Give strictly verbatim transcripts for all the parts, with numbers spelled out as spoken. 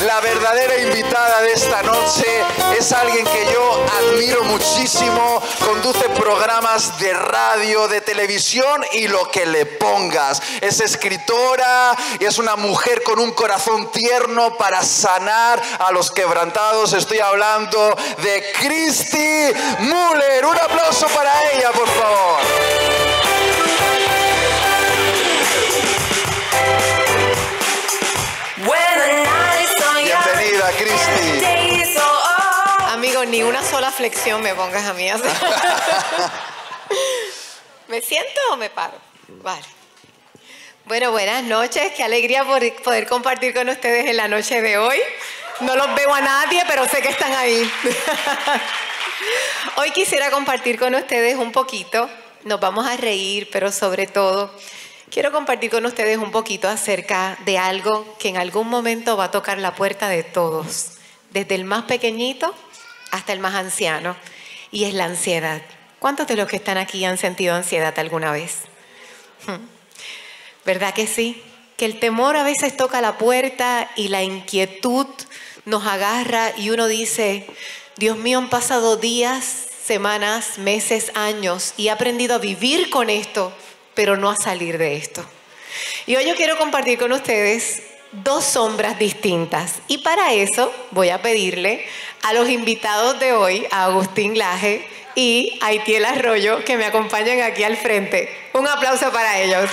La verdadera invitada de esta noche es alguien que yo admiro muchísimo. Conduce programas de radio, de televisión y lo que le pongas. Es escritora y es una mujer con un corazón tierno para sanar a los quebrantados. Estoy hablando de Christy Müller. Un aplauso para ella, por favor. Bienvenida, Christy. Amigo, ni una sola flexión me pongas a mí a hacer. ¿Me siento o me paro? Vale. Bueno, buenas noches. Qué alegría por poder compartir con ustedes en la noche de hoy. No los veo a nadie, pero sé que están ahí. Hoy quisiera compartir con ustedes un poquito. Nos vamos a reír, pero sobre todo quiero compartir con ustedes un poquito acerca de algo que en algún momento va a tocar la puerta de todos, desde el más pequeñito hasta el más anciano, y es la ansiedad. ¿Cuántos de los que están aquí han sentido ansiedad alguna vez? ¿Verdad que sí? Que el temor a veces toca la puerta y la inquietud nos agarra y uno dice, Dios mío, han pasado días, semanas, meses, años y he aprendido a vivir con esto, pero no a salir de esto. Y hoy yo quiero compartir con ustedes dos sombras distintas. Y para eso voy a pedirle a los invitados de hoy, a Agustín Laje y a Itiel Arroyo, que me acompañen aquí al frente. Un aplauso para ellos.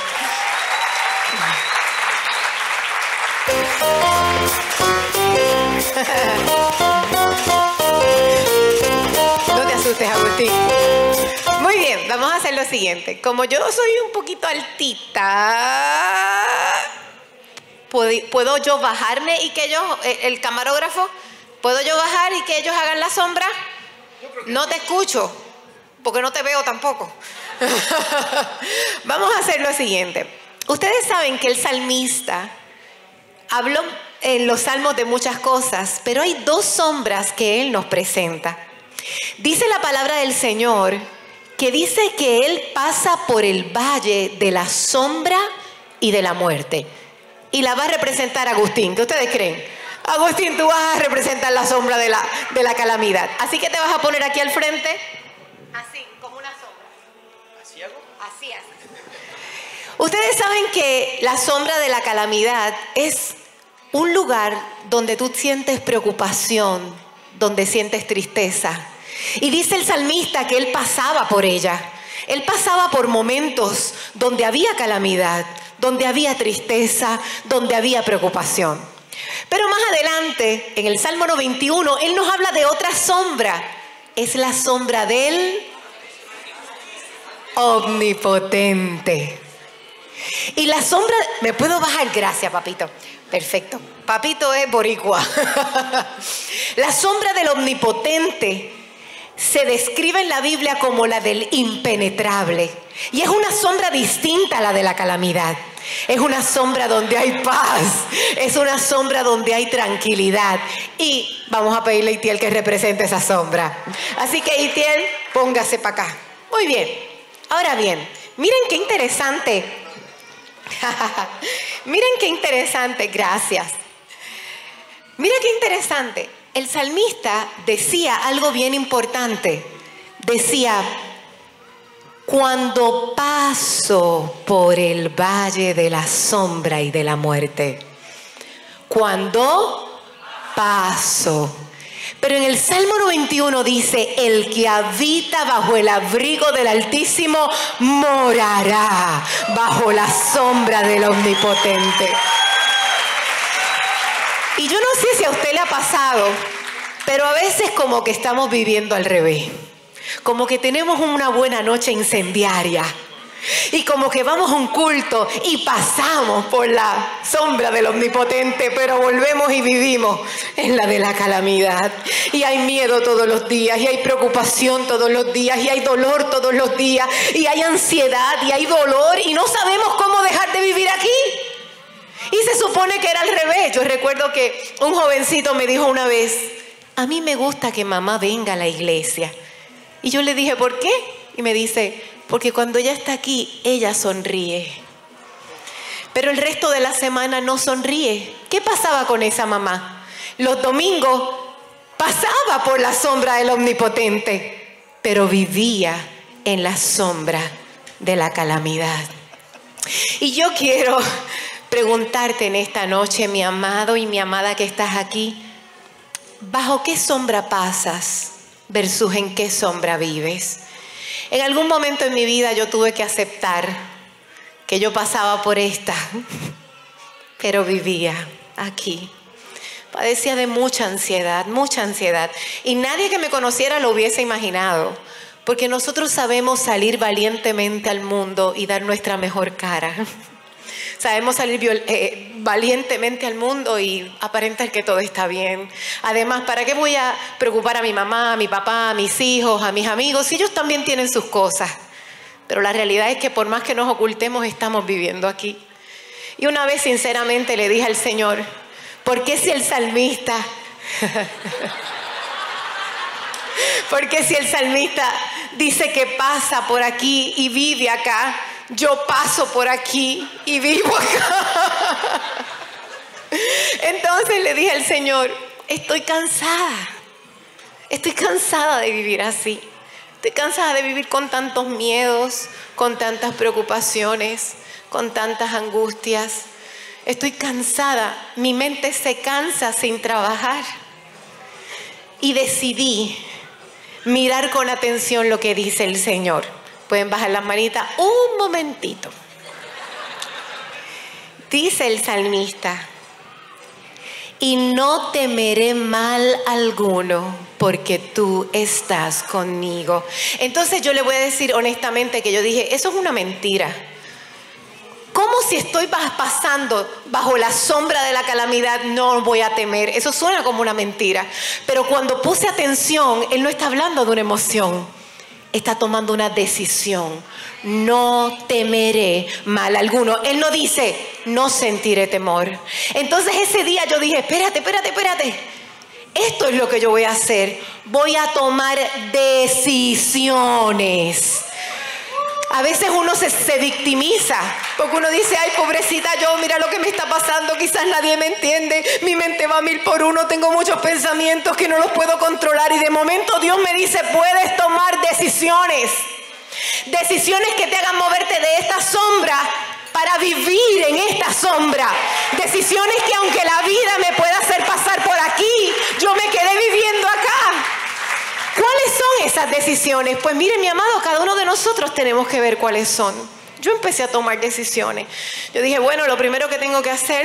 No te asustes, Agustín. Muy bien, vamos a hacer lo siguiente. Como yo soy un poquito altita, ¿puedo, ¿puedo yo bajarme y que ellos, el camarógrafo, ¿puedo yo bajar y que ellos hagan la sombra? No te escucho, porque no te veo tampoco. Vamos a hacer lo siguiente. Ustedes saben que el salmista habló en los salmos de muchas cosas, pero hay dos sombras que él nos presenta. Dice la palabra del Señor que dice que él pasa por el valle de la sombra y de la muerte. Y la va a representar Agustín. ¿Qué ustedes creen? Agustín, tú vas a representar la sombra de la, de la calamidad. Así que te vas a poner aquí al frente. Así, como una sombra. ¿Así hago? Así, así. Ustedes saben que la sombra de la calamidad es un lugar donde tú sientes preocupación, donde sientes tristeza. Y dice el salmista que él pasaba por ella. Él pasaba por momentos donde había calamidad, donde había tristeza, donde había preocupación. Pero más adelante, en el Salmo noventa y uno, él nos habla de otra sombra. Es la sombra del omnipotente. Y la sombra... ¿Me puedo bajar? Gracias, papito. Perfecto. Papito es boricua. La sombra del omnipotente se describe en la Biblia como la del impenetrable. Y es una sombra distinta a la de la calamidad. Es una sombra donde hay paz. Es una sombra donde hay tranquilidad. Y vamos a pedirle a Itiel que represente esa sombra. Así que Itiel, póngase para acá. Muy bien. Ahora bien, miren qué interesante. Miren qué interesante. Gracias. Miren qué interesante. El salmista decía algo bien importante. Decía, cuando paso por el valle de la sombra y de la muerte. Cuando paso. Pero en el Salmo noventa y uno dice, el que habita bajo el abrigo del Altísimo morará bajo la sombra del Omnipotente. Y yo no sé si a usted le ha pasado, pero a veces como que estamos viviendo al revés. Como que tenemos una buena noche incendiaria. Y como que vamos a un culto y pasamos por la sombra del Omnipotente, pero volvemos y vivimos en la de la calamidad. Y hay miedo todos los días, y hay preocupación todos los días, y hay dolor todos los días, y hay ansiedad, y hay dolor, y no sabemos cómo dejar de vivir aquí. Y se supone que era al revés. Yo recuerdo que un jovencito me dijo una vez, a mí me gusta que mamá venga a la iglesia. Y yo le dije, ¿por qué? Y me dice, porque cuando ella está aquí, ella sonríe. Pero el resto de la semana no sonríe. ¿Qué pasaba con esa mamá? Los domingos pasaba por la sombra del Omnipotente, pero vivía en la sombra de la calamidad. Y yo quiero preguntarte en esta noche, mi amado y mi amada que estás aquí, ¿bajo qué sombra pasas versus en qué sombra vives? En algún momento en mi vida yo tuve que aceptar que yo pasaba por esta, pero vivía aquí. Padecía de mucha ansiedad, mucha ansiedad. Y nadie que me conociera lo hubiese imaginado, porque nosotros sabemos salir valientemente al mundo y dar nuestra mejor cara. Sabemos salir viol- eh, valientemente al mundo y aparentar que todo está bien. Además, ¿para qué voy a preocupar a mi mamá, a mi papá, a mis hijos, a mis amigos? Si ellos también tienen sus cosas. Pero la realidad es que por más que nos ocultemos, estamos viviendo aquí. Y una vez sinceramente le dije al Señor, ¿por qué si el salmista... ¿Por qué si el salmista dice que pasa por aquí y vive acá? Yo paso por aquí y vivo acá. Entonces le dije al Señor, estoy cansada. Estoy cansada de vivir así. Estoy cansada de vivir con tantos miedos, con tantas preocupaciones, con tantas angustias. Estoy cansada. Mi mente se cansa sin trabajar. Y decidí mirar con atención lo que dice el Señor. Pueden bajar las manitas un momentito. Dice el salmista, y no temeré mal alguno, porque tú estás conmigo. Entonces yo le voy a decir honestamente que yo dije, eso es una mentira. ¿Cómo si estoy pasando bajo la sombra de la calamidad no voy a temer? Eso suena como una mentira. Pero cuando puse atención, Él no está hablando de una emoción. Está tomando una decisión. No temeré mal alguno. Él no dice, no sentiré temor. Entonces ese día yo dije, espérate, espérate, espérate. Esto es lo que yo voy a hacer. Voy a tomar decisiones. A veces uno se, se victimiza, porque uno dice, ay, pobrecita yo, mira lo que me está pasando, quizás nadie me entiende, mi mente va a mil por uno, tengo muchos pensamientos que no los puedo controlar, y de momento Dios me dice, puedes tomar decisiones, decisiones que te hagan moverte de esta sombra para vivir en esta sombra, decisiones que aunque la vida me pueda hacer pasar por aquí, yo me quedé viviendo acá. ¿Cuáles son esas decisiones? Pues mire, mi amado, cada uno de nosotros tenemos que ver cuáles son. Yo empecé a tomar decisiones. Yo dije, bueno, lo primero que tengo que hacer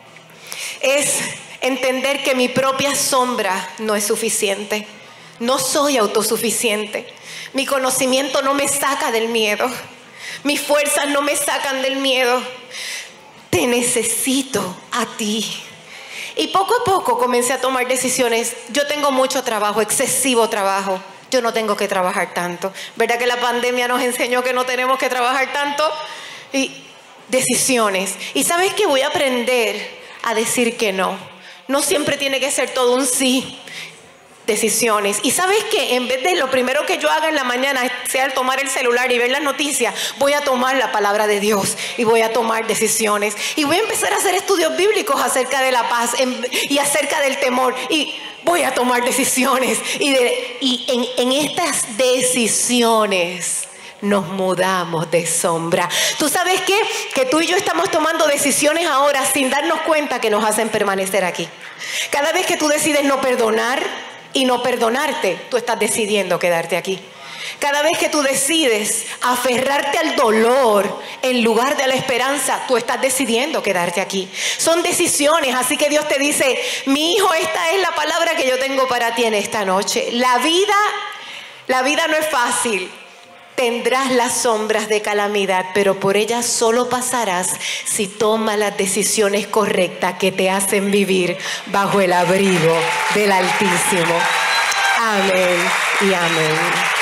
es entender que mi propia sombra no es suficiente. No soy autosuficiente. Mi conocimiento no me saca del miedo. Mis fuerzas no me sacan del miedo. Te necesito a ti. Y poco a poco comencé a tomar decisiones. Yo tengo mucho trabajo, excesivo trabajo. Yo no tengo que trabajar tanto. ¿Verdad que la pandemia nos enseñó que no tenemos que trabajar tanto? Y decisiones. Y ¿sabes qué? Voy a aprender a decir que no. No siempre tiene que ser todo un sí. Decisiones. Y ¿sabes qué? En vez de lo primero que yo haga en la mañana sea el tomar el celular y ver las noticias, voy a tomar la palabra de Dios y voy a tomar decisiones. Y voy a empezar a hacer estudios bíblicos acerca de la paz en, y acerca del temor. Y voy a tomar decisiones. Y, de, y en, en estas decisiones nos mudamos de sombra. ¿Tú sabes qué? Que tú y yo estamos tomando decisiones ahora sin darnos cuenta que nos hacen permanecer aquí. Cada vez que tú decides no perdonar y no perdonarte, tú estás decidiendo quedarte aquí. Cada vez que tú decides aferrarte al dolor en lugar de la esperanza, tú estás decidiendo quedarte aquí. Son decisiones, así que Dios te dice, mi hijo, esta es la palabra que yo tengo para ti en esta noche. La vida, la vida no es fácil. Tendrás las sombras de calamidad, pero por ellas solo pasarás si tomas las decisiones correctas que te hacen vivir bajo el abrigo del Altísimo. Amén y amén.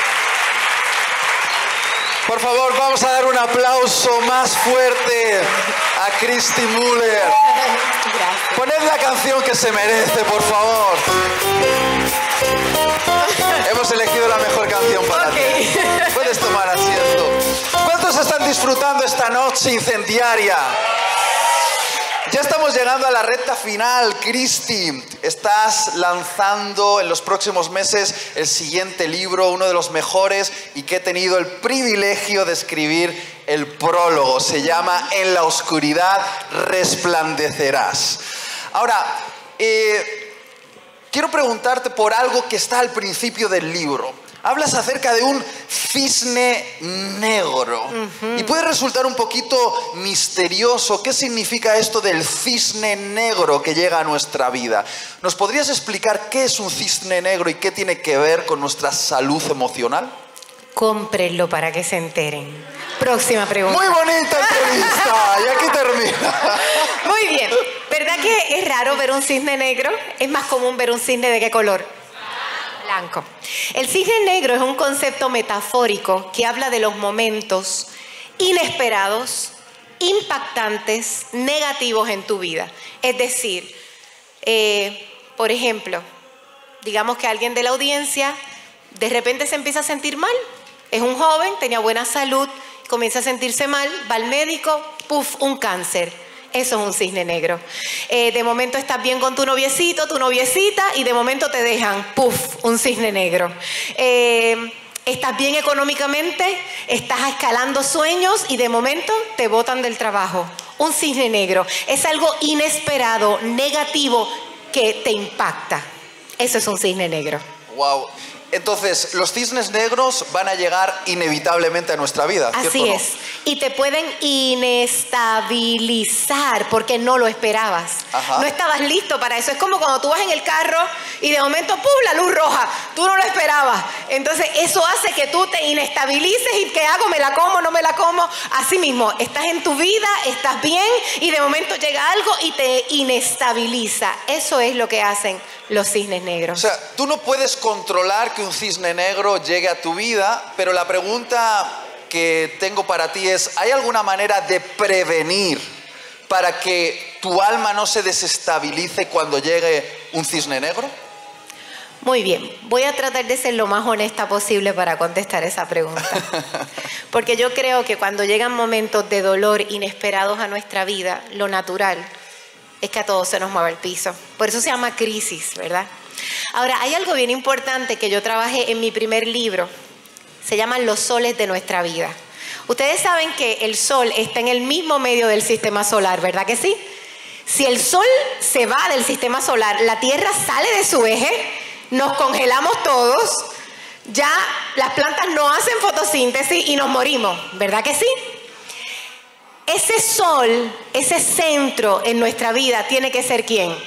Por favor, vamos a dar un aplauso más fuerte a Christy Müller. Gracias. Poned la canción que se merece, por favor. Hemos elegido la mejor canción para Okay. ti. Puedes tomar asiento. ¿Cuántos están disfrutando esta noche incendiaria? Ya estamos llegando a la recta final. Cristi, estás lanzando en los próximos meses el siguiente libro, uno de los mejores y que he tenido el privilegio de escribir el prólogo. Se llama En la oscuridad resplandecerás. Ahora, eh, quiero preguntarte por algo que está al principio del libro. Hablas acerca de un cisne negro. Uh-huh. Y puede resultar un poquito misterioso. ¿Qué significa esto del cisne negro que llega a nuestra vida? ¿Nos podrías explicar qué es un cisne negro y qué tiene que ver con nuestra salud emocional? Cómprenlo para que se enteren. Próxima pregunta. Muy bonita entrevista. Y aquí termina. Muy bien. ¿Verdad que es raro ver un cisne negro? Es más común ver un cisne ¿de qué color? Blanco. El cisne negro es un concepto metafórico que habla de los momentos inesperados, impactantes, negativos en tu vida. Es decir, eh, por ejemplo, digamos que alguien de la audiencia de repente se empieza a sentir mal. Es un joven, tenía buena salud, comienza a sentirse mal, va al médico, puff, un cáncer. Eso es un cisne negro. Eh, de momento estás bien con tu noviecito, tu noviecita, y de momento te dejan, puff, un cisne negro. Eh, estás bien económicamente, estás escalando sueños y de momento te botan del trabajo. Un cisne negro. Es algo inesperado, negativo, que te impacta. Eso es un cisne negro. Wow. Entonces, los cisnes negros van a llegar inevitablemente a nuestra vida, ¿cierto? Así es. Y te pueden inestabilizar porque no lo esperabas. Ajá. No estabas listo para eso. Es como cuando tú vas en el carro y de momento, ¡pum!, la luz roja. Tú no lo esperabas. Entonces, eso hace que tú te inestabilices y ¿qué hago? ¿Me la como? ¿No me la como? Así mismo, estás en tu vida, estás bien y de momento llega algo y te inestabiliza. Eso es lo que hacen los cisnes negros. O sea, tú no puedes controlar que un cisne negro llegue a tu vida, pero la pregunta que tengo para ti es, ¿hay alguna manera de prevenir para que tu alma no se desestabilice cuando llegue un cisne negro? Muy bien, voy a tratar de ser lo más honesta posible para contestar esa pregunta. Porque yo creo que cuando llegan momentos de dolor inesperados a nuestra vida, lo natural es que a todos se nos mueve el piso. Por eso se llama crisis, ¿verdad? Ahora, hay algo bien importante que yo trabajé en mi primer libro. Se llaman los soles de nuestra vida. Ustedes saben que el sol está en el mismo medio del sistema solar, ¿verdad que sí? Si el sol se va del sistema solar, la Tierra sale de su eje, nos congelamos todos, ya las plantas no hacen fotosíntesis y nos morimos, ¿verdad que sí? Ese sol, ese centro en nuestra vida tiene que ser ¿quién?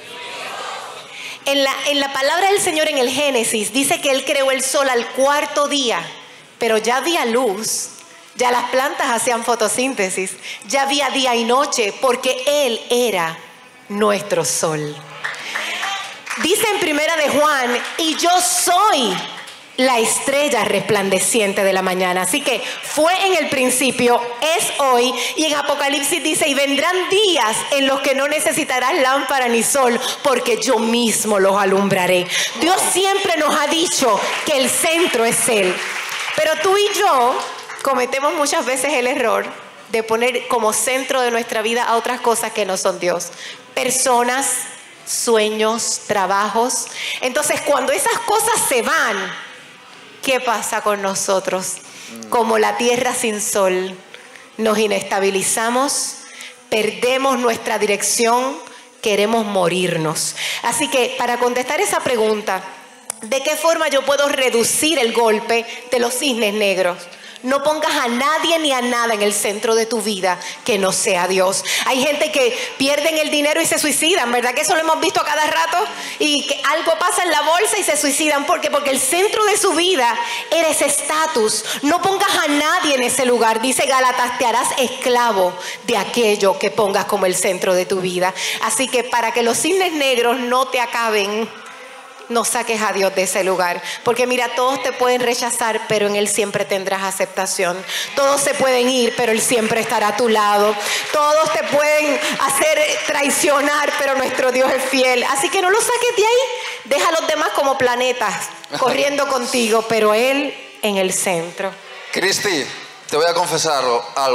En la, en la palabra del Señor en el Génesis dice que Él creó el sol al cuarto día, pero ya había luz, ya las plantas hacían fotosíntesis, ya había día y noche porque Él era nuestro sol. Dice en Primera de Juan, y yo soy la estrella resplandeciente de la mañana. Así que fue en el principio, es hoy, y en Apocalipsis dice, y vendrán días en los que no necesitarás lámpara ni sol, porque yo mismo los alumbraré. Dios siempre nos ha dicho que el centro es Él. Pero tú y yo cometemos muchas veces el error de poner como centro de nuestra vida a otras cosas que no son Dios. Personas, sueños, trabajos. Entonces, cuando esas cosas se van, ¿qué pasa con nosotros? Como la tierra sin sol, nos inestabilizamos, perdemos nuestra dirección, queremos morirnos. Así que para contestar esa pregunta, ¿de qué forma yo puedo reducir el golpe de los cisnes negros? No pongas a nadie ni a nada en el centro de tu vida que no sea Dios. Hay gente que pierden el dinero y se suicidan, ¿verdad? Que eso lo hemos visto a cada rato. Y que algo pasa en la bolsa y se suicidan. ¿Por qué? Porque el centro de su vida era ese estatus. No pongas a nadie en ese lugar. Dice Gálatas, te harás esclavo de aquello que pongas como el centro de tu vida. Así que para que los cisnes negros no te acaben, no saques a Dios de ese lugar. Porque mira, todos te pueden rechazar, pero en Él siempre tendrás aceptación. Todos se pueden ir, pero Él siempre estará a tu lado. Todos te pueden hacer traicionar, pero nuestro Dios es fiel. Así que no los saques de ahí. Deja a los demás como planetas corriendo contigo, pero Él en el centro. Cristi, te voy a confesar algo.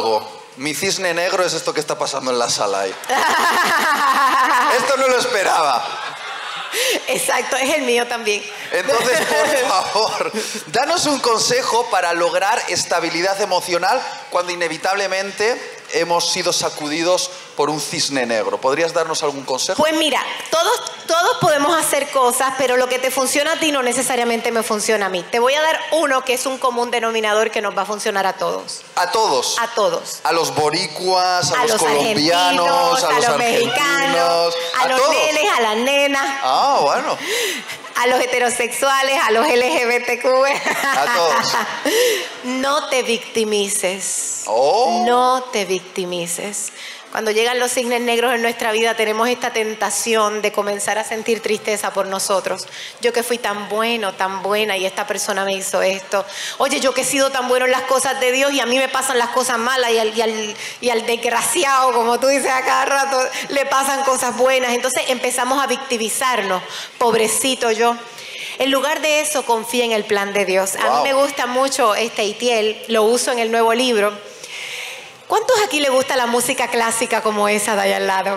Mi cisne negro es esto que está pasando en la sala ahí. Esto no lo esperaba. Exacto, es el mío también. Entonces, por favor, danos un consejo para lograr estabilidad emocional cuando inevitablemente hemos sido sacudidos por un cisne negro. ¿Podrías darnos algún consejo? Pues mira, todos, todos podemos hacer cosas, pero lo que te funciona a ti no necesariamente me funciona a mí. Te voy a dar uno que es un común denominador que nos va a funcionar a todos. ¿A todos? A todos. A los boricuas, a, a los, los colombianos, a, a los, los mexicanos, a, a los todos. nenes, a las nenas. Ah, bueno. A los heterosexuales, a los L G B T Q. A todos. No te victimices. Oh. No te victimices. Cuando llegan los cisnes negros en nuestra vida, tenemos esta tentación de comenzar a sentir tristeza por nosotros. Yo que fui tan bueno, tan buena, y esta persona me hizo esto. Oye, yo que he sido tan bueno en las cosas de Dios y a mí me pasan las cosas malas, y al, y al, y al desgraciado, como tú dices a cada rato, le pasan cosas buenas. Entonces empezamos a victimizarnos. Pobrecito yo. En lugar de eso, confía en el plan de Dios. Wow. A mí me gusta mucho este Itiel, lo uso en el nuevo libro. ¿Cuántos aquí le gusta la música clásica como esa de allá al lado?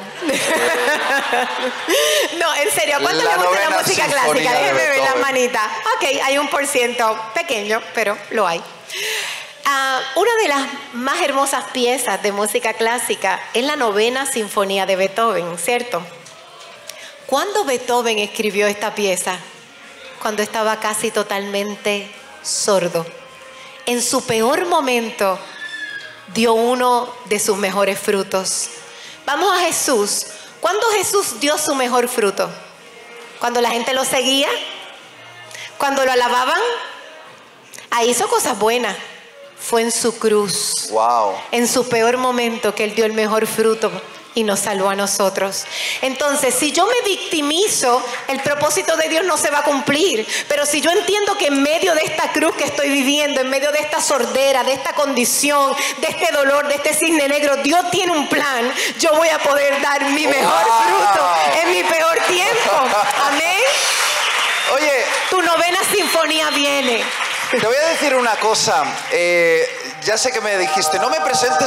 No, en serio, ¿cuántos le gusta la música clásica? Déjenme ver las manitas. Ok, hay un por ciento pequeño, pero lo hay. Uh, una de las más hermosas piezas de música clásica es la novena sinfonía de Beethoven, ¿cierto? ¿Cuándo Beethoven escribió esta pieza? Cuando estaba casi totalmente sordo. En su peor momento dio uno de sus mejores frutos. Vamos a Jesús. ¿Cuándo Jesús dio su mejor fruto? ¿Cuando la gente lo seguía? ¿Cuando lo alababan? Ahí hizo cosas buenas. Fue en su cruz. Wow. En su peor momento que Él dio el mejor fruto y nos salvó a nosotros. Entonces, si yo me victimizo, el propósito de Dios no se va a cumplir. Pero si yo entiendo que en medio de esta cruz que estoy viviendo, en medio de esta sordera, de esta condición, de este dolor, de este cisne negro, Dios tiene un plan, yo voy a poder dar mi mejor wow. fruto en mi peor tiempo. Amén. Oye, tu novena sinfonía viene. Te voy a decir una cosa. Eh, ya sé que me dijiste, no me presentes...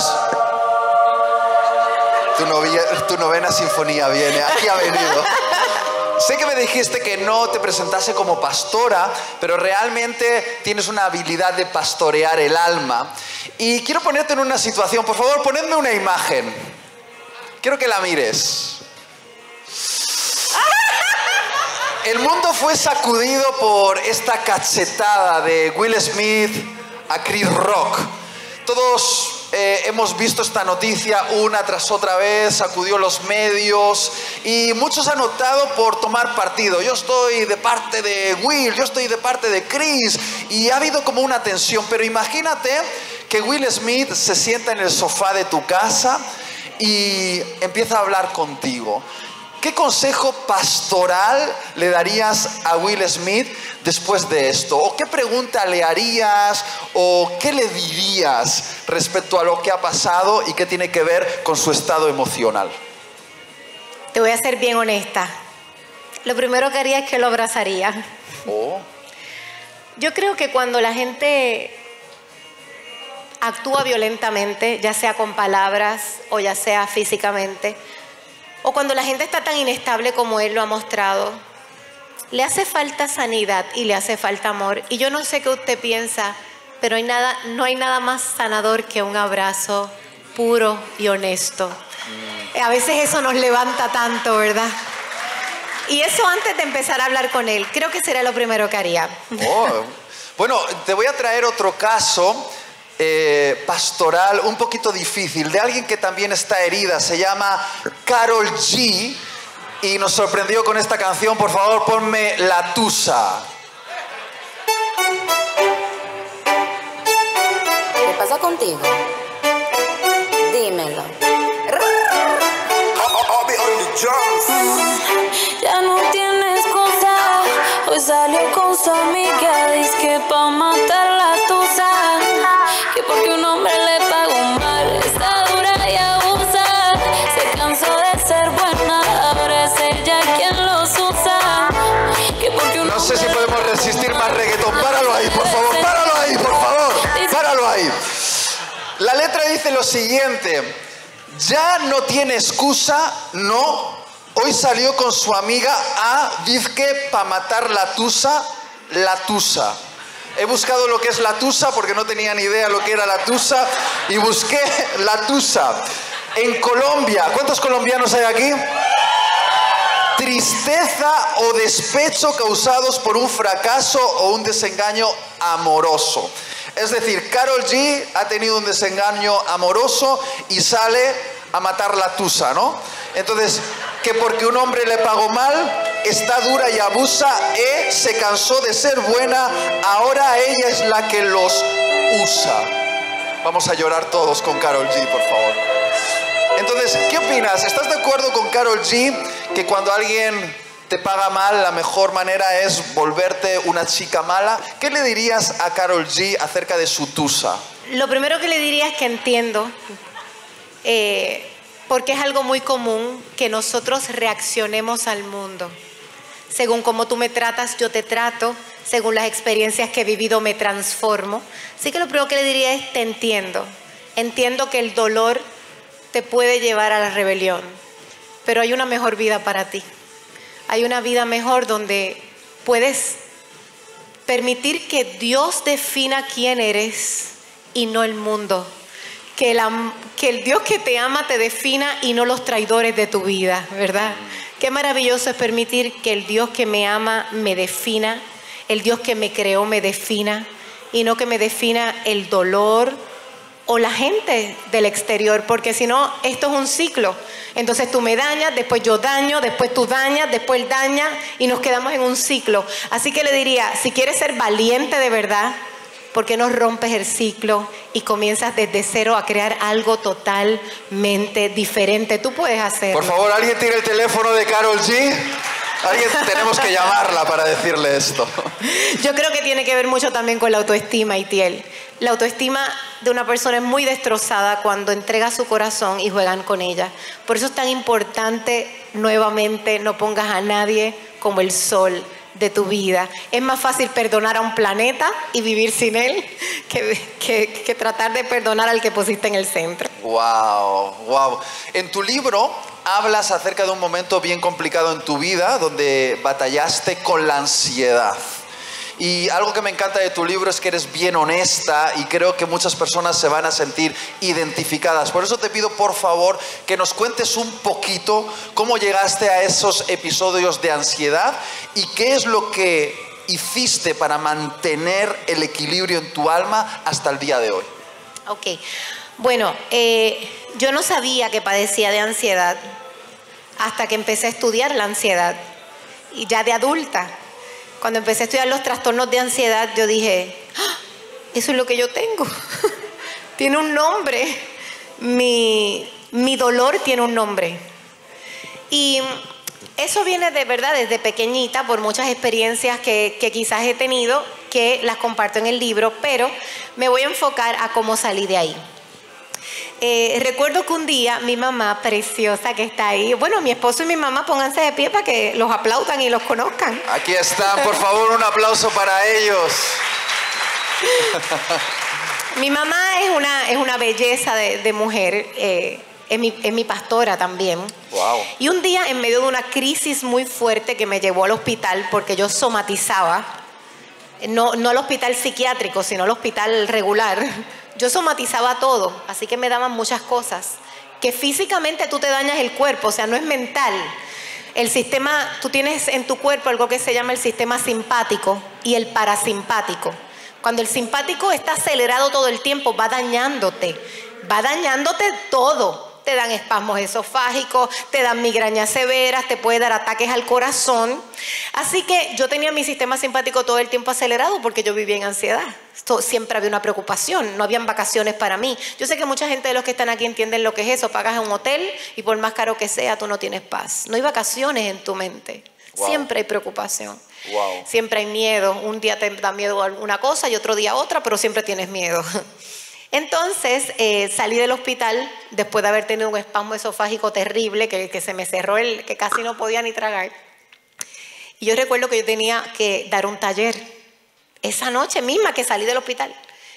Tu, novia, tu novena sinfonía viene, aquí ha venido. Sé que me dijiste que no te presentase como pastora, pero realmente tienes una habilidad de pastorear el alma. Y quiero ponerte en una situación. Por favor, ponedme una imagen. Quiero que la mires. El mundo fue sacudido por esta cachetada de Will Smith a Chris Rock. Todos... Eh, hemos visto esta noticia una tras otra vez, sacudió los medios y muchos han optado por tomar partido. Yo estoy de parte de Will, yo estoy de parte de Chris, y ha habido como una tensión. Pero imagínate que Will Smith se sienta en el sofá de tu casa y empieza a hablar contigo. ¿Qué consejo pastoral le darías a Will Smith después de esto? ¿O qué pregunta le harías? ¿O qué le dirías respecto a lo que ha pasado y qué tiene que ver con su estado emocional? Te voy a ser bien honesta. Lo primero que haría es que lo abrazaría. Oh. Yo creo que cuando la gente actúa violentamente, ya sea con palabras o ya sea físicamente, o cuando la gente está tan inestable como él lo ha mostrado, le hace falta sanidad y le hace falta amor. Y yo no sé qué usted piensa, pero hay nada, no hay nada más sanador que un abrazo puro y honesto. Mm. A veces eso nos levanta tanto, ¿verdad? Y eso antes de empezar a hablar con él, creo que sería lo primero que haría. Oh. Bueno, te voy a traer otro caso Eh, pastoral un poquito difícil, de alguien que también está herida. Se llama Karol G y nos sorprendió con esta canción. Por favor, ponme La Tusa. ¿Qué pasa contigo? Dímelo. Ya no tienes cosa. Hoy salió con su amiga, dice que pa' matar la tusa. Que porque un hombre le pagó mal, está dura y abusa. Se cansó de ser buena, ahora es ella quien los usa. Que porque un no sé si hombre podemos resistir más reggaetón. Páralo ahí, por favor, páralo ahí, por favor. Páralo ahí. La letra dice lo siguiente: ya no tiene excusa, no. Hoy salió con su amiga a Vizque para matar la tusa, la tusa. He buscado lo que es la tusa porque no tenía ni idea lo que era la tusa y busqué la tusa. En Colombia, ¿cuántos colombianos hay aquí? Tristeza o despecho causados por un fracaso o un desengaño amoroso. Es decir, Karol G ha tenido un desengaño amoroso y sale a matar la tusa, ¿no? Entonces, que porque un hombre le pagó mal, está dura y abusa, eh, se cansó de ser buena, ahora ella es la que los usa. Vamos a llorar todos con Karol G, por favor. Entonces, ¿qué opinas? ¿Estás de acuerdo con Karol G que cuando alguien te paga mal, la mejor manera es volverte una chica mala? ¿Qué le dirías a Karol G acerca de su tusa? Lo primero que le diría es que entiendo, eh, porque es algo muy común que nosotros reaccionemos al mundo. Según cómo tú me tratas, yo te trato. Según las experiencias que he vivido, me transformo. Así que lo primero que le diría es, te entiendo. Entiendo que el dolor te puede llevar a la rebelión, pero hay una mejor vida para ti. Hay una vida mejor donde puedes permitir que Dios defina quién eres y no el mundo. Que, la, que el Dios que te ama te defina y no los traidores de tu vida, ¿verdad? Qué maravilloso es permitir que el Dios que me ama me defina, el Dios que me creó me defina y no que me defina el dolor o la gente del exterior, porque si no, esto es un ciclo. Entonces tú me dañas, después yo daño, después tú dañas, después él daña y nos quedamos en un ciclo. Así que le diría, si quieres ser valiente de verdad, ¿por qué no rompes el ciclo y comienzas desde cero a crear algo totalmente diferente? Tú puedes hacerlo. Por favor, ¿alguien tiene el teléfono de Karol G? Alguien tenemos que llamarla para decirle esto. Yo creo que tiene que ver mucho también con la autoestima, Itiel. La autoestima de una persona es muy destrozada cuando entrega su corazón y juegan con ella. Por eso es tan importante, nuevamente, no pongas a nadie como el sol de tu vida. Es más fácil perdonar a un planeta y vivir sin él que, que, que tratar de perdonar al que pusiste en el centro. Wow, wow. En tu libro hablas acerca de un momento bien complicado en tu vida donde batallaste con la ansiedad. Y algo que me encanta de tu libro es que eres bien honesta y creo que muchas personas se van a sentir identificadas. Por eso te pido, por favor, que nos cuentes un poquito cómo llegaste a esos episodios de ansiedad y qué es lo que hiciste para mantener el equilibrio en tu alma hasta el día de hoy. Ok. Bueno, eh, yo no sabía que padecía de ansiedad hasta que empecé a estudiar la ansiedad y ya de adulta. Cuando empecé a estudiar los trastornos de ansiedad, yo dije, ¡ah! Eso es lo que yo tengo. Tiene un nombre. Mi, mi dolor tiene un nombre. Y eso viene de verdad desde pequeñita por muchas experiencias que, que quizás he tenido, que las comparto en el libro, pero me voy a enfocar a cómo salí de ahí. Eh, recuerdo que un día mi mamá preciosa que está ahí, bueno, mi esposo y mi mamá, pónganse de pie para que los aplaudan y los conozcan. Aquí están, por favor, un aplauso para ellos. Mi mamá es una, es una belleza de, de mujer, eh, es, mi, es mi pastora también. Wow. Y un día, en medio de una crisis muy fuerte que me llevó al hospital porque yo somatizaba, no, no al hospital psiquiátrico, sino al hospital regular. Yo somatizaba todo, así que me daban muchas cosas. Que físicamente tú te dañas el cuerpo, o sea, no es mental. El sistema, tú tienes en tu cuerpo algo que se llama el sistema simpático y el parasimpático. Cuando el simpático está acelerado todo el tiempo, va dañándote, va dañándote todo. Te dan espasmos esofágicos, te dan migrañas severas, te puede dar ataques al corazón. Así que yo tenía mi sistema simpático todo el tiempo acelerado porque yo vivía en ansiedad. Esto, siempre había una preocupación, no habían vacaciones para mí. Yo sé que mucha gente de los que están aquí entienden lo que es eso. Pagas en un hotel y por más caro que sea, tú no tienes paz. No hay vacaciones en tu mente. Wow. Siempre hay preocupación. Wow. Siempre hay miedo. Un día te da miedo a una cosa y otro día a otra, pero siempre tienes miedo. Entonces eh, salí del hospital después de haber tenido un espasmo esofágico terrible que, que se me cerró, el, que casi no podía ni tragar. Y yo recuerdo que yo tenía que dar un taller esa noche misma que salí del hospital.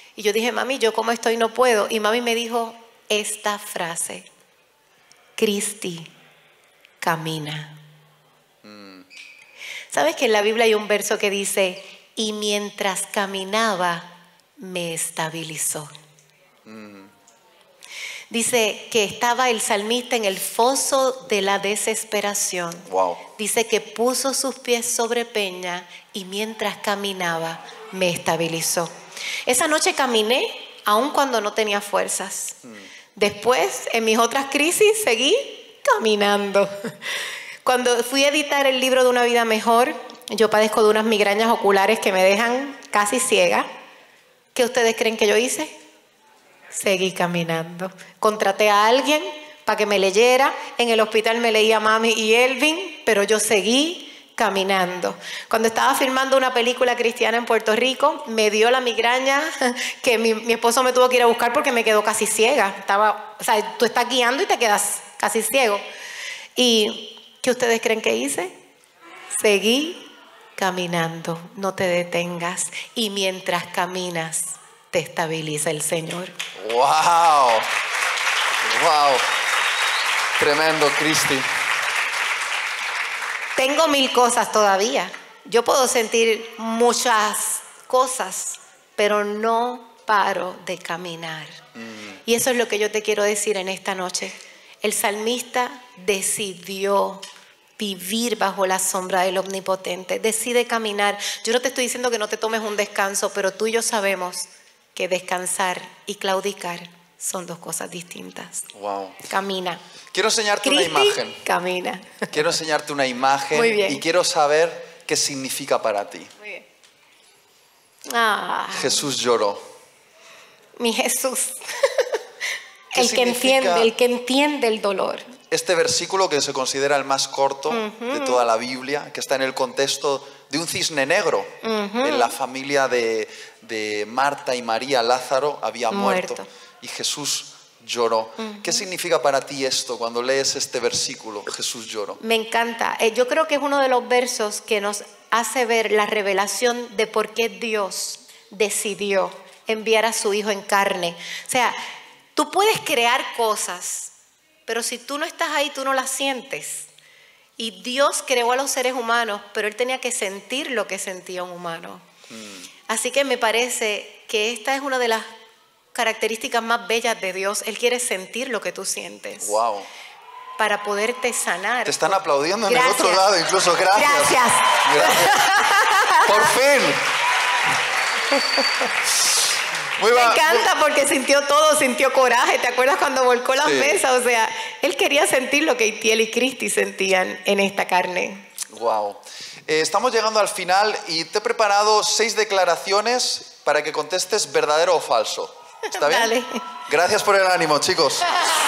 Y yo dije, mami, yo como estoy no puedo. Y mami me dijo esta frase: Cristi, camina. Mm. ¿Sabes que en la Biblia hay un verso que dice, y mientras caminaba, me estabilizó? Mm. Dice que estaba el salmista en el foso de la desesperación. Wow. Dice que puso sus pies sobre peña y mientras caminaba me estabilizó. Esa noche caminé aun cuando no tenía fuerzas. Mm. Después, en mis otras crisis, seguí caminando. Cuando fui a editar el libro de Una Vida Mejor, yo padezco de unas migrañas oculares que me dejan casi ciega. ¿Qué ustedes creen que yo hice? Seguí caminando. Contraté a alguien para que me leyera. En el hospital me leía Mami y Elvin, pero yo seguí caminando. Cuando estaba filmando una película cristiana en Puerto Rico, me dio la migraña que mi, mi esposo me tuvo que ir a buscar porque me quedó casi ciega. Estaba, o sea, tú estás guiando y te quedas casi ciego. ¿Y qué ustedes creen que hice? Seguí caminando. No te detengas. Y mientras caminas, te estabiliza el Señor. ¡Wow! ¡Wow! Tremendo, Cristi. Tengo mil cosas todavía. Yo puedo sentir muchas cosas, pero no paro de caminar. Mm. Y eso es lo que yo te quiero decir en esta noche. El salmista decidió vivir bajo la sombra del Omnipotente. Decide caminar. Yo no te estoy diciendo que no te tomes un descanso, pero tú y yo sabemos que descansar y claudicar son dos cosas distintas. Wow. Camina. Quiero enseñarte Cristi, una imagen. Camina. Quiero enseñarte una imagen. Muy bien. Y quiero saber qué significa para ti. Muy bien. Ah, Jesús lloró. Mi Jesús. ¿Qué El que entiende, el que entiende el dolor. Este versículo, que se considera el más corto uh-huh. de toda la Biblia, que está en el contexto de un cisne negro. Uh-huh. En la familia de, de Marta y María, Lázaro había muerto. muerto y Jesús lloró. Uh-huh. ¿Qué significa para ti esto cuando lees este versículo, Jesús lloró? Me encanta. Eh, yo creo que es uno de los versos que nos hace ver la revelación de por qué Dios decidió enviar a su Hijo en carne. O sea, tú puedes crear cosas, pero si tú no estás ahí, tú no las sientes. Y Dios creó a los seres humanos, pero Él tenía que sentir lo que sentía un humano. Mm. Así que me parece que esta es una de las características más bellas de Dios. Él quiere sentir lo que tú sientes. Wow. Para poderte sanar. Te están aplaudiendo en Gracias. el otro lado, incluso. Gracias. Gracias. Gracias. Por fin. Muy Me encanta porque sintió todo, sintió coraje. ¿Te acuerdas cuando volcó las sí. mesas? O sea, él quería sentir lo que Itiel y Cristi sentían en esta carne. Wow. Eh, estamos llegando al final y te he preparado seis declaraciones para que contestes verdadero o falso. ¿Está bien? Dale. Gracias por el ánimo, chicos.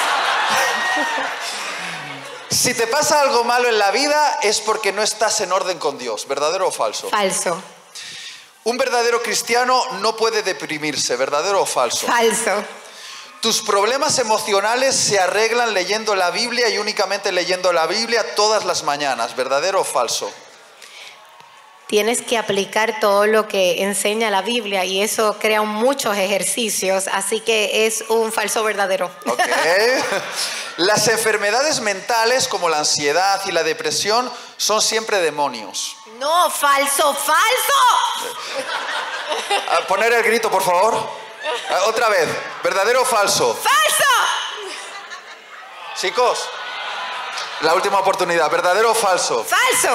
Si te pasa algo malo en la vida es porque no estás en orden con Dios. ¿Verdadero o falso? Falso. Un verdadero cristiano no puede deprimirse. ¿Verdadero o falso? Falso. Tus problemas emocionales se arreglan leyendo la Biblia y únicamente leyendo la Biblia todas las mañanas. ¿Verdadero o falso? Tienes que aplicar todo lo que enseña la Biblia y eso crea muchos ejercicios, así que es un falso verdadero. Ok. Las enfermedades mentales como la ansiedad y la depresión son siempre demonios. No, falso, falso. A poner el grito, por favor. A, otra vez, ¿verdadero o falso? ¡Falso! Chicos, la última oportunidad, ¿verdadero o falso? ¡Falso!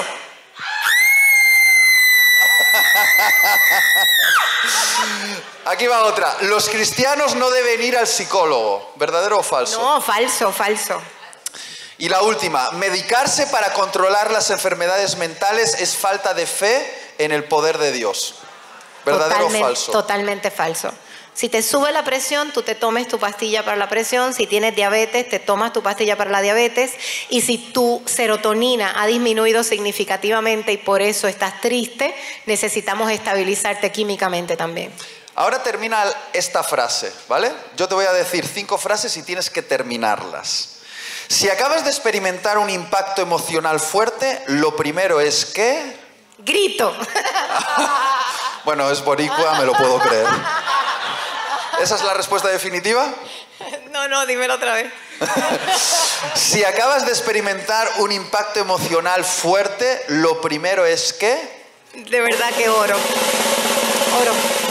Aquí va otra. Los cristianos no deben ir al psicólogo. ¿Verdadero o falso? No, falso, falso. Y la última. Medicarse para controlar las enfermedades mentales es falta de fe en el poder de Dios. ¿Verdadero totalmente, o falso? Totalmente falso. Si te sube la presión, tú te tomes tu pastilla para la presión. Si tienes diabetes, te tomas tu pastilla para la diabetes. Y si tu serotonina ha disminuido significativamente y por eso estás triste, necesitamos estabilizarte químicamente también. Ahora termina esta frase, ¿vale? Yo te voy a decir cinco frases y tienes que terminarlas. Si acabas de experimentar un impacto emocional fuerte, lo primero es que... Grito. Bueno, es boricua, me lo puedo creer. ¿Esa es la respuesta definitiva? No, no, dímelo otra vez. Si acabas de experimentar un impacto emocional fuerte, lo primero es ¿qué? De verdad que oro. Oro.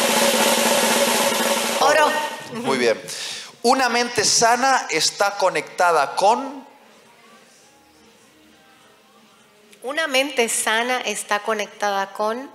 Oro. Muy bien. Una mente sana está conectada con... Una mente sana está conectada con...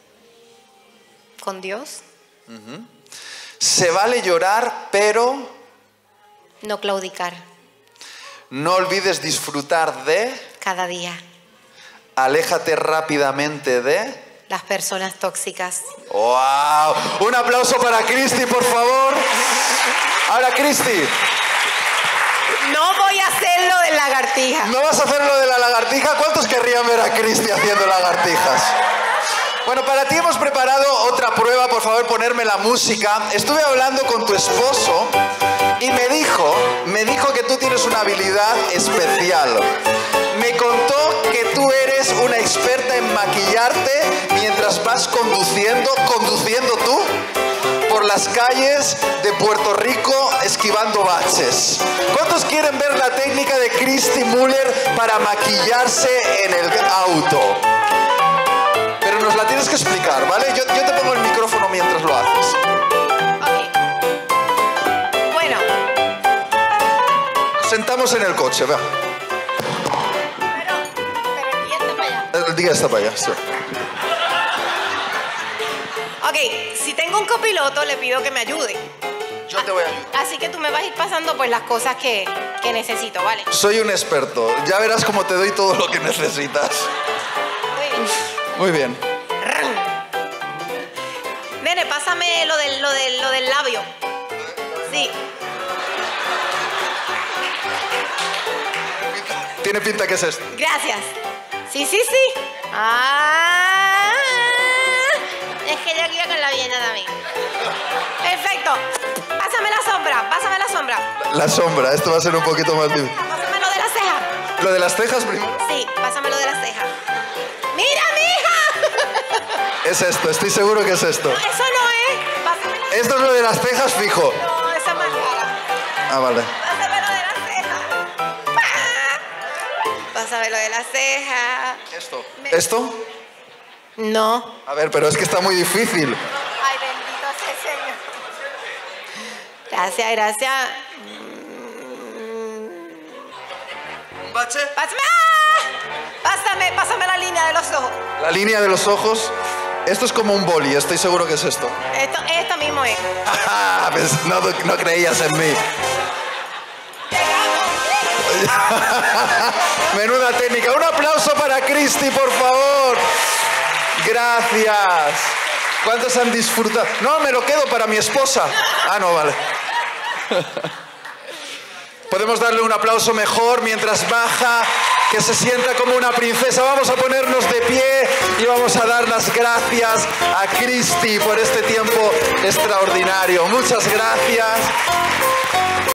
con Dios. Uh-huh. Se vale llorar, pero... No claudicar. No olvides disfrutar de... Cada día. Aléjate rápidamente de... Las personas tóxicas. ¡Wow! Un aplauso para Cristi, por favor. Ahora, Cristi. No voy a hacer lo de lagartija. ¿No vas a hacer lo de la lagartija? ¿Cuántos querrían ver a Cristi haciendo lagartijas? Bueno, para ti hemos preparado otra prueba. Por favor, ponerme la música. Estuve hablando con tu esposo y me dijo, me dijo que tú tienes una habilidad especial. Me contó que tú eres una experta en maquillarte mientras vas conduciendo, conduciendo tú por las calles de Puerto Rico esquivando baches. ¿Cuántos quieren ver la técnica de Cristi Müller para maquillarse en el auto? Pero nos la tienes que explicar, ¿vale? Yo, yo te pongo el micrófono mientras lo haces. Ok. Bueno. Nos sentamos en el coche, vea. El día está para allá, sí. Ok, si tengo un copiloto, le pido que me ayude. Yo te voy a ayudar. Así que tú me vas a ir pasando pues las cosas que, que necesito, ¿vale? Soy un experto. Ya verás cómo te doy todo lo que necesitas. Muy bien. Muy bien. Nene, pásame lo del, lo del, lo del labio. Sí. Tiene pinta que es esto. Gracias. Sí, sí, sí. Ah, es que yo quiero con la viena también. Perfecto. Pásame la sombra, pásame la sombra. La sombra, esto va a ser un poquito más difícil. Pásame lo de la ceja. ¿Lo de las cejas primero? Sí, pásame lo de la ceja. ¡Mira, mija! Es esto, estoy seguro que es esto. No, eso no es. Pásame la... Esto es lo de las cejas fijo. No, esa es más cara. Ah, vale. Pásame lo de la ceja. Pásame lo de la ceja. Esto. Me... ¿Esto? No. A ver, pero es que está muy difícil. Ay, bendito sea el Señor. Gracias, gracias. ¿Un bache? Pásame, ¡ah! pásame, pásame la línea de los ojos. La línea de los ojos. Esto es como un boli, estoy seguro que es esto. Esto, esto mismo es. Pues no, no creías en mí. Menuda técnica. Un aplauso para Cristi, por favor. Gracias. ¿Cuántos han disfrutado? No, me lo quedo para mi esposa. Ah, no, vale. Podemos darle un aplauso mejor mientras baja, que se sienta como una princesa. Vamos a ponernos de pie y vamos a dar las gracias a Cristi por este tiempo extraordinario. Muchas gracias.